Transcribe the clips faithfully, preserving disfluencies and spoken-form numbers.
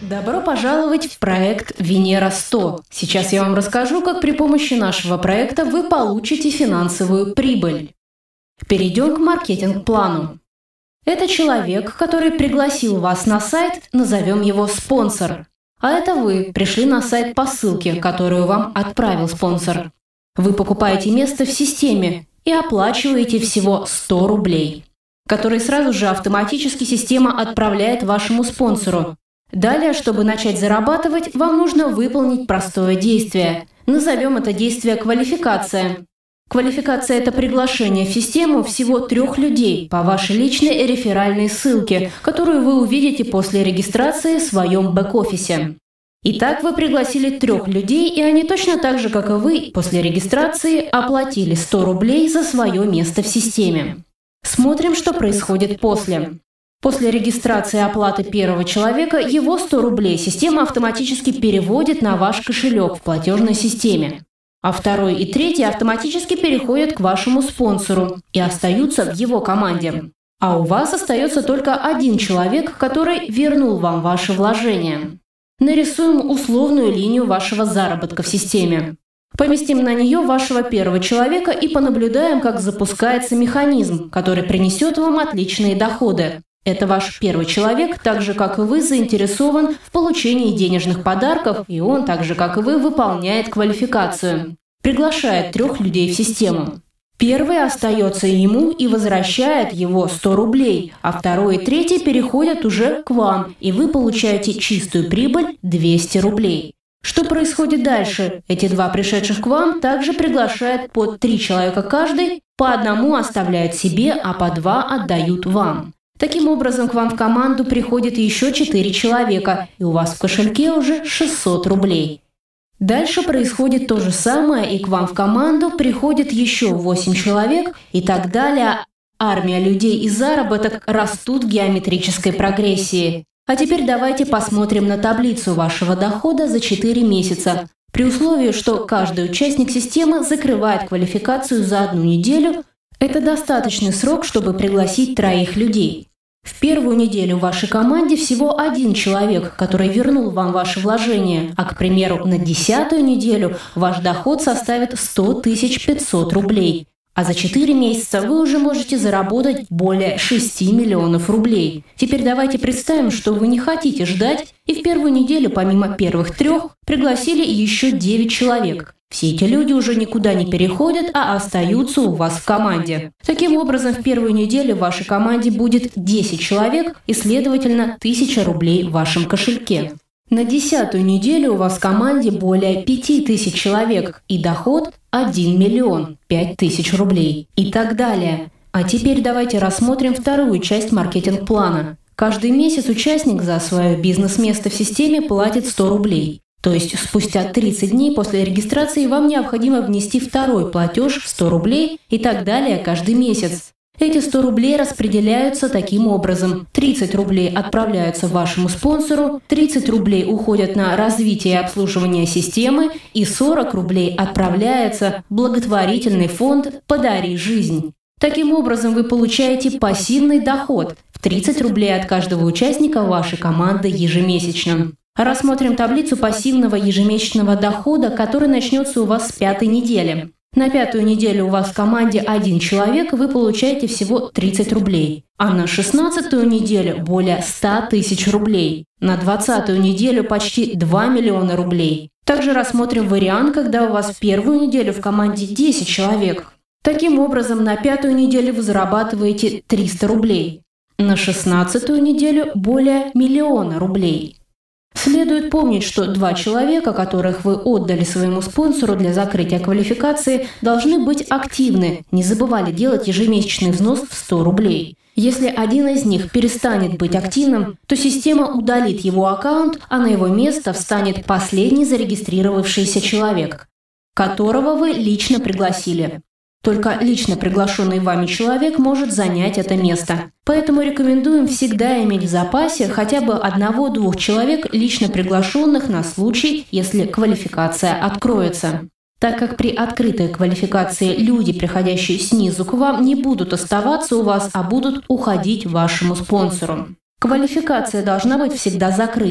Добро пожаловать в проект Венера сто. Сейчас я вам расскажу, как при помощи нашего проекта вы получите финансовую прибыль. Перейдем к маркетинг-плану. Это человек, который пригласил вас на сайт, назовем его спонсор. А это вы пришли на сайт по ссылке, которую вам отправил спонсор. Вы покупаете место в системе и оплачиваете всего сто рублей, которые сразу же автоматически система отправляет вашему спонсору. Далее, чтобы начать зарабатывать, вам нужно выполнить простое действие. Назовем это действие квалификация. Квалификация – это приглашение в систему всего трех людей по вашей личной реферальной ссылке, которую вы увидите после регистрации в своем бэк-офисе. Итак, вы пригласили трех людей, и они точно так же, как и вы, после регистрации оплатили сто рублей за свое место в системе. Смотрим, что происходит после. После регистрации и оплаты первого человека его сто рублей система автоматически переводит на ваш кошелек в платежной системе. А второй и третий автоматически переходят к вашему спонсору и остаются в его команде. А у вас остается только один человек, который вернул вам ваши вложения. Нарисуем условную линию вашего заработка в системе. Поместим на нее вашего первого человека и понаблюдаем, как запускается механизм, который принесет вам отличные доходы. Это ваш первый человек, так же, как и вы, заинтересован в получении денежных подарков, и он, так же, как и вы, выполняет квалификацию. Приглашает трех людей в систему. Первый остается ему и возвращает его сто рублей, а второй и третий переходят уже к вам, и вы получаете чистую прибыль двести рублей. Что происходит дальше? Эти два пришедших к вам также приглашают по три человека каждый, по одному оставляют себе, а по два отдают вам. Таким образом, к вам в команду приходит еще четыре человека, и у вас в кошельке уже шестьсот рублей. Дальше происходит то же самое, и к вам в команду приходит еще восемь человек, и так далее. Армия людей и заработок растут в геометрической прогрессии. А теперь давайте посмотрим на таблицу вашего дохода за четыре месяца. При условии, что каждый участник системы закрывает квалификацию за одну неделю, это достаточный срок, чтобы пригласить троих людей. В первую неделю в вашей команде всего один человек, который вернул вам ваши вложения, а, к примеру, на десятую неделю ваш доход составит сто тысяч пятьсот рублей. А за четыре месяца вы уже можете заработать более шести миллионов рублей. Теперь давайте представим, что вы не хотите ждать, и в первую неделю, помимо первых трех, пригласили еще девять человек. Все эти люди уже никуда не переходят, а остаются у вас в команде. Таким образом, в первую неделю в вашей команде будет десять человек и, следовательно, тысяча рублей в вашем кошельке. На десятую неделю у вас в команде более пяти тысяч человек и доход один миллион пять тысяч рублей и так далее. А теперь давайте рассмотрим вторую часть маркетинг-плана. Каждый месяц участник за свое бизнес-место в системе платит сто рублей. То есть спустя тридцать дней после регистрации вам необходимо внести второй платеж в сто рублей и так далее каждый месяц. Эти сто рублей распределяются таким образом. тридцать рублей отправляются вашему спонсору, тридцать рублей уходят на развитие и обслуживание системы и сорок рублей отправляется в благотворительный фонд «Подари жизнь». Таким образом, вы получаете пассивный доход в тридцать рублей от каждого участника вашей команды ежемесячно. Рассмотрим таблицу пассивного ежемесячного дохода, который начнется у вас с пятой недели. На пятую неделю у вас в команде один человек, вы получаете всего тридцать рублей. А на шестнадцатую неделю более ста тысяч рублей. На двадцатую неделю почти два миллиона рублей. Также рассмотрим вариант, когда у вас в первую неделю в команде десять человек. Таким образом, на пятую неделю вы зарабатываете триста рублей. На шестнадцатую неделю более миллиона рублей. Следует помнить, что два человека, которых вы отдали своему спонсору для закрытия квалификации, должны быть активны, не забывали делать ежемесячный взнос в сто рублей. Если один из них перестанет быть активным, то система удалит его аккаунт, а на его место встанет последний зарегистрировавшийся человек, которого вы лично пригласили. Только лично приглашенный вами человек может занять это место. Поэтому рекомендуем всегда иметь в запасе хотя бы одного-двух человек, лично приглашенных на случай, если квалификация откроется. Так как при открытой квалификации люди, приходящие снизу к вам, не будут оставаться у вас, а будут уходить вашему спонсору. Квалификация должна быть всегда закрыта.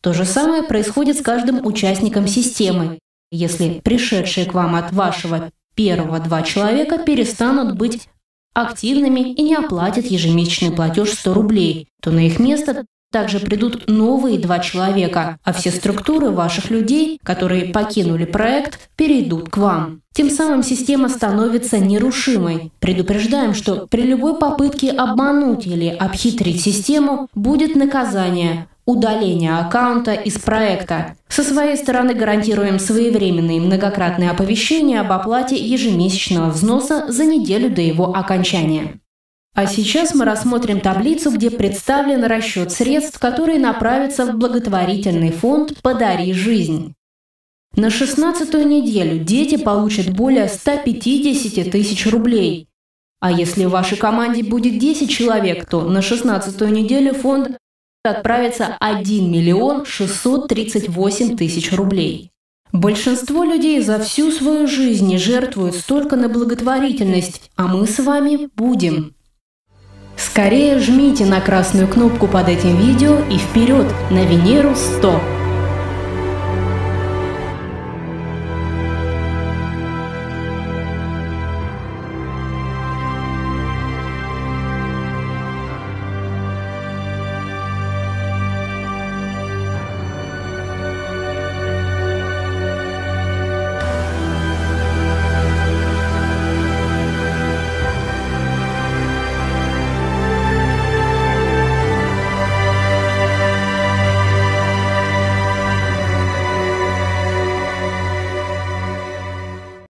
То же самое происходит с каждым участником системы. Если пришедшие к вам от вашего первого два человека перестанут быть активными и не оплатят ежемесячный платеж сто рублей, то на их место также придут новые два человека, а все структуры ваших людей, которые покинули проект, перейдут к вам. Тем самым система становится нерушимой. Предупреждаем, что при любой попытке обмануть или обхитрить систему будет наказание – удаление аккаунта из проекта. Со своей стороны гарантируем своевременные и многократные оповещения об оплате ежемесячного взноса за неделю до его окончания. А сейчас мы рассмотрим таблицу, где представлен расчет средств, которые направятся в благотворительный фонд «Подари жизнь». На шестнадцатую неделю дети получат более ста пятидесяти тысяч рублей. А если в вашей команде будет десять человек, то на шестнадцатую неделю фонд отправится один миллион шестьсот тридцать восемь тысяч рублей. Большинство людей за всю свою жизнь не жертвуют столько на благотворительность, а мы с вами будем. Скорее жмите на красную кнопку под этим видео и вперед на Венеру сто!